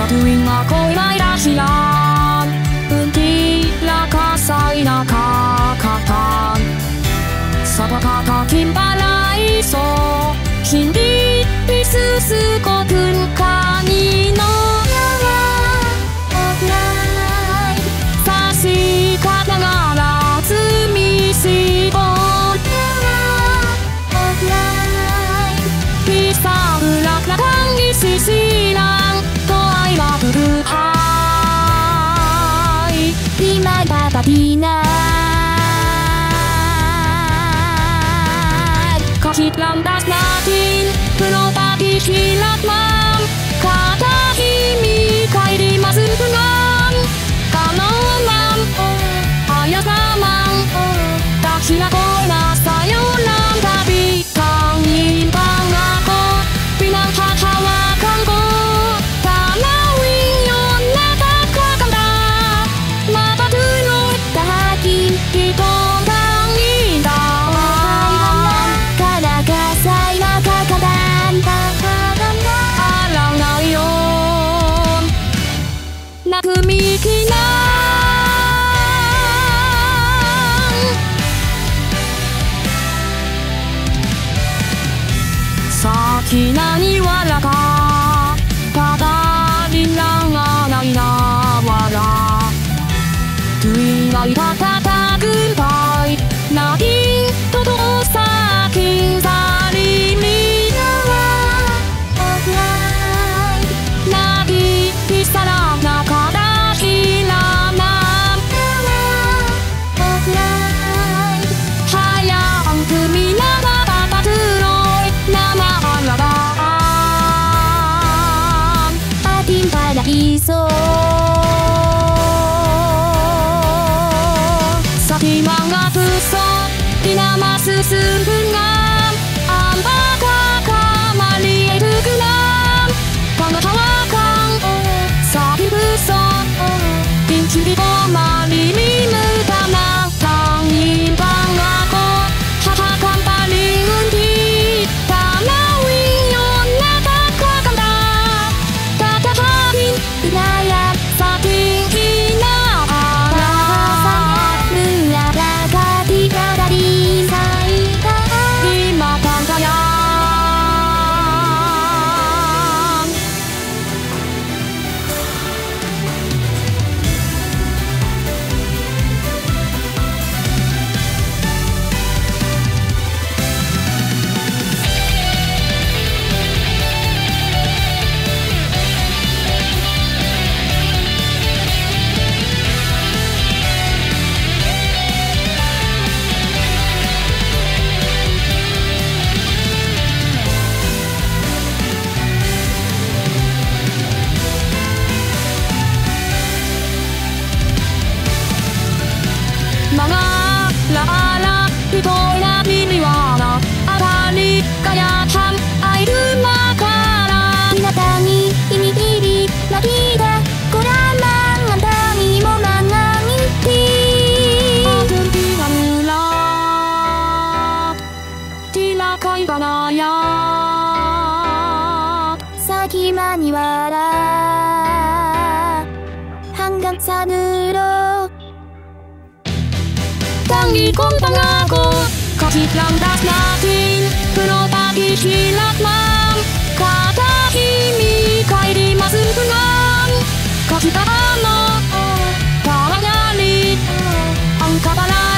tuwing ako'y may dahilan, hindi lakas ay nakakatan. Sapagkat aking palaiso, hindi isusukotin kanino. Sa sikat ng araw sumisipot, isang bulaklak ang isisilang, to ay mabubuhay, di magpapatinag. Kahit landas natin, pero pakikilat man, katahimik ay di masuntunan. Kalau man, ayos lamang, dahil ako'y nasa'yo lang. Tapi tanging pangako, pinaghahawakan ko, tanawin yun at agkakanda. Mapatuloy dahil itong tanging daan, kalagasa'y magkakaganda. Alam na yun, na kumikinang. Sa kinaniwala ka, padaling lang ang nawala. Tuwing ay patatagumpay, naging totoo sa aking sarili. Nag-iisa lang na kadahilanan, hayaang tuminag at papatuloy na maalagaan ating paraiso. Sa ating mga puso, di na masusuntungan ang pagkakamali ay tugunan. Pangatawakan sa ating puso, hindi ko malilimutan ang tanging pangako. Hahagang paling undi, tanawin yun at agkakanda. Tatahakin, pinayag sa ating hinaharap, mula di kadali sa itaan, di mapantayan. Mga laala, ito'y napiliwanag, at halikayatan ay dumakara. Tinatangi, iniibig, nakita ko lamang ang tangi mo mga ngiti. At hindi namulat, tila kay panayag. Sa kimaniwala, hanggang sa dulo. Tangi kong pangako, kahit landas natin, pero pakikilat man, katahimik ay di masuntunan. Kahit ano, parang yalit, ang kapala.